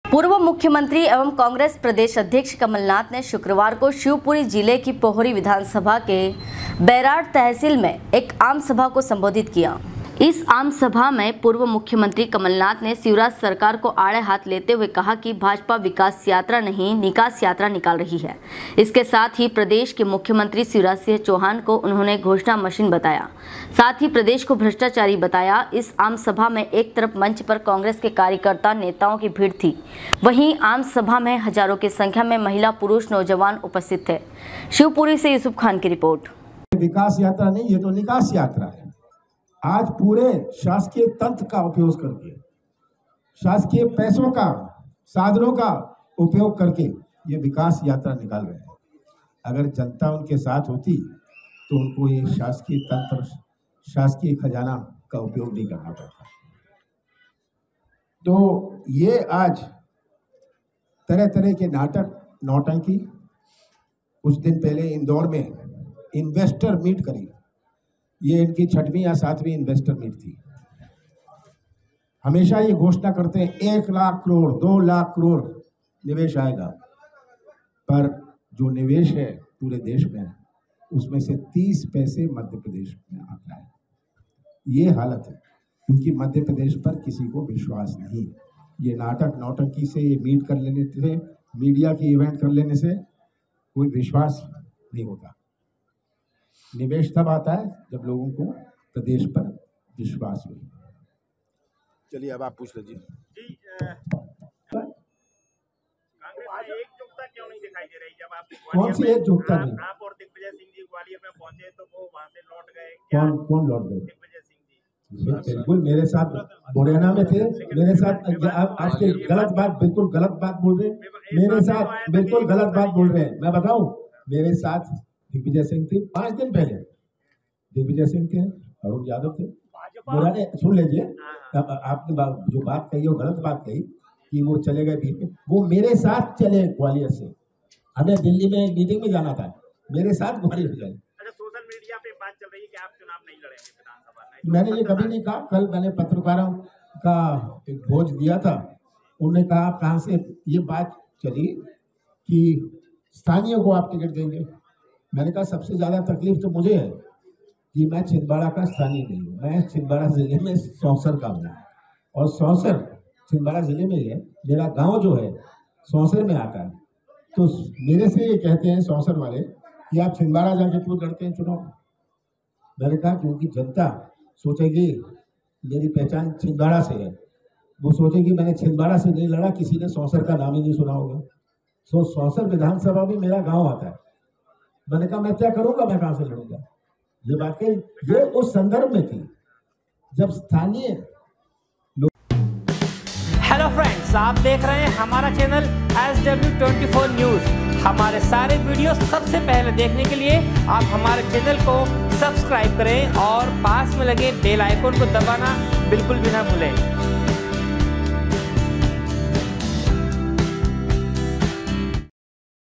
पूर्व मुख्यमंत्री एवं कांग्रेस प्रदेश अध्यक्ष कमलनाथ ने शुक्रवार को शिवपुरी जिले की पोहरी विधानसभा के बैराड तहसील में एक आम सभा को संबोधित किया। इस आम सभा में पूर्व मुख्यमंत्री कमलनाथ ने शिवराज सरकार को आड़े हाथ लेते हुए कहा कि भाजपा विकास यात्रा नहीं निकास यात्रा निकाल रही है। इसके साथ ही प्रदेश के मुख्यमंत्री शिवराज सिंह चौहान को उन्होंने घोषणा मशीन बताया, साथ ही प्रदेश को भ्रष्टाचारी बताया। इस आम सभा में एक तरफ मंच पर कांग्रेस के कार्यकर्ता नेताओं की भीड़ थी, वहीं आम सभा में हजारों की संख्या में महिला पुरुष नौजवान उपस्थित थे। शिवपुरी से यूसुफ खान की रिपोर्ट। विकास यात्रा नहीं, ये तो निकास यात्रा है। आज पूरे शासकीय तंत्र का उपयोग करके, शासकीय पैसों का, साधनों का उपयोग करके ये विकास यात्रा निकाल रहे हैं। अगर जनता उनके साथ होती तो उनको ये शासकीय तंत्र, शासकीय खजाना का उपयोग नहीं करना पड़ता। तो ये आज तरह तरह के नाटक, नौटंकी, कुछ दिन पहले इंदौर में इन्वेस्टर मीट करी, ये इनकी 6वीं या 7वीं इन्वेस्टर मीट थी। हमेशा ये घोषणा करते हैं 1 लाख करोड़ 2 लाख करोड़ निवेश आएगा, पर जो निवेश है पूरे देश में उसमें से 30 पैसे मध्य प्रदेश में आता है। ये हालत है क्योंकि मध्य प्रदेश पर किसी को विश्वास नहीं। ये नाटक नौटंकी से, ये मीट कर लेने से, मीडिया की इवेंट कर लेने से कोई विश्वास नहीं होता। निवेश तब आता है जब लोगों को प्रदेश पर विश्वास हो। चलिए अब आप पूछ लीजिए। कांग्रेस में एकजुटता क्यों नहीं दिखाई दे रही? जब आप कौन सी एकजुटता नहीं? आप और दिग्विजय सिंह जी ग्वालियर में पहुंचे तो वो वहां से लौट गए। कौन लौट गए? दिग्विजय सिंह जी बिल्कुल मेरे साथ मुरैना में थे, मेरे साथ। आज के गलत बात, बिल्कुल गलत बात बोल रहे हैं। मेरे साथ बिल्कुल गलत बात बोल रहे हैं। मैं बताऊं, मेरे साथ दिग्विजय सिंह थे 5 दिन पहले। दिग्विजय सिंह थे, अरुण यादव थे। मुरैना सुन लीजिए, आपने जो बात कही वो गलत बात कही कि वो चले गए बीच में। वो मेरे साथ चले ग्वालियर से। हमें दिल्ली में मीटिंग में जाना था, मेरे साथ ग्वालियर गए। अच्छा, सोशल मीडिया पे बात चल रही है कि आप चुनाव नहीं लड़ेंगे विधानसभा में। मैंने ये कभी नहीं कहा। कल मैंने पत्रकारों का एक भोज दिया था, उन्होंने कहा आप कहाँ से, ये बात चली कि स्थानीय को आप टिकट देंगे। मैंने कहा सबसे ज़्यादा तकलीफ तो मुझे है कि मैं छिंदवाड़ा का स्थानीय नहीं हूँ। मैं छिंदवाड़ा ज़िले में सौंसर का हूँ और सौंसर छिंदवाड़ा ज़िले में ही है। मेरा गांव जो है सौंसर में आता है। तो मेरे से ये कहते हैं सौंसर वाले कि आप छिंदवाड़ा जाके क्यों लड़ते हैं चुनाव। मैंने कहा क्योंकि जनता सोचेगी मेरी पहचान छिंदवाड़ा से है, वो सोचेगी मैंने छिंदवाड़ा से नहीं लड़ा, किसी ने सौंसर का नाम ही नहीं सुना होगा। सो सौंसर विधानसभा में मेरा गाँव आता है। मैंने कहा मैं क्या करूंगा, मैं कहां से लड़ूंगा। ये बात कही, ये उस संदर्भ में थी जब स्थानीय लोग। हेलो फ्रेंड्स, आप देख रहे हैं हमारा चैनल SW24 न्यूज। हमारे सारे वीडियो सबसे पहले देखने के लिए आप हमारे चैनल को सब्सक्राइब करें और पास में लगे बेल आइकन को दबाना बिल्कुल भी ना भूलें।